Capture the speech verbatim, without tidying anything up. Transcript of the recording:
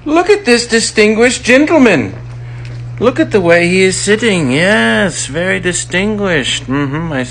Look at this distinguished gentleman. Look at the way he is sitting. Yes, very distinguished. Mm-hmm. I